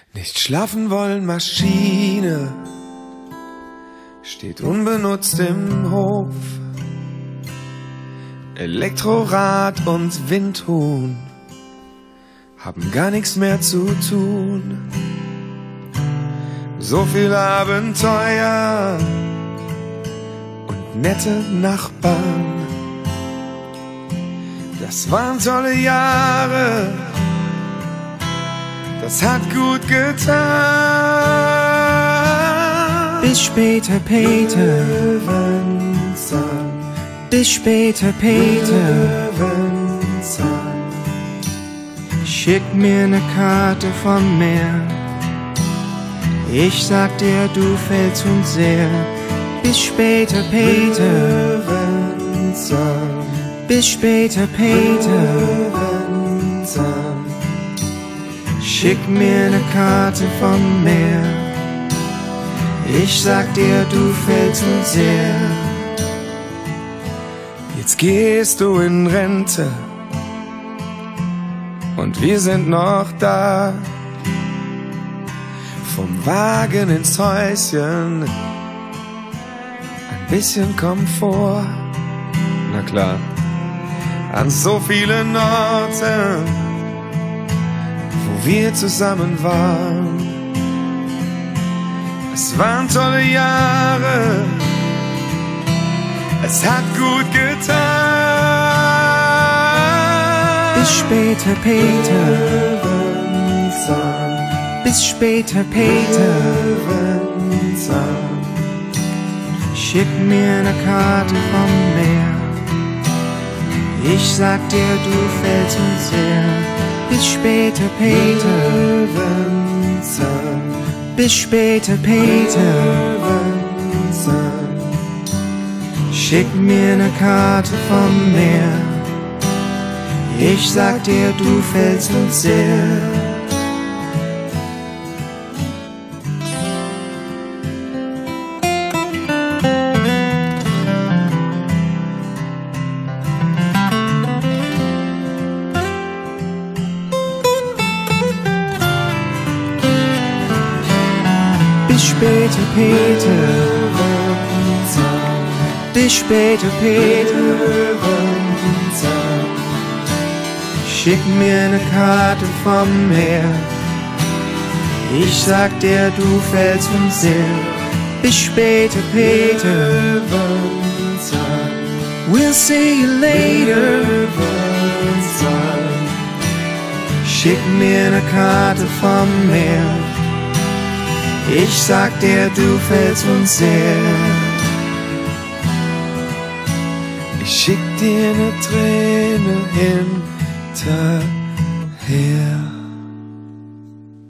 Nicht schlafen wollen, Maschine steht unbenutzt im Hof. Elektrorad und Windhuhn haben gar nichts mehr zu tun. So viel Abenteuer und nette Nachbarn. Das waren tolle Jahre, das hat gut getan. Bis später, Peter. Bis später, Peter. Schick mir ne Karte vom Meer. Ich sag dir, du fällst uns sehr. Bis später, Peter. Bis später, Peter. Schick mir ne Karte vom Meer. Ich sag dir, du fällst uns sehr. Jetzt gehst du in Rente und wir sind noch da. Vom Wagen ins Häuschen, ein bisschen Komfort. Na klar, an so vielen Orten, wo wir zusammen waren. Es waren tolle Jahre, es hat gut getan. Bis später, Peter. Bis später, Peter. Schick mir ne Karte vom Meer. Ich sag dir, du fällst uns sehr. Bis später, Peter. Bis später, Peter. Schick mir ne Karte vom Meer. Ich sag dir, du fällst uns sehr. Bis später, Peter. Bis später, Peter. Schick mir ne Karte vom Meer. Ich sag dir, du fällst uns sehr. Bis später, Peter. We'll see you later. Schick mir ne Karte vom Meer. Ich sag dir, du fällst uns sehr. Ich schick dir ne Träne hinterher.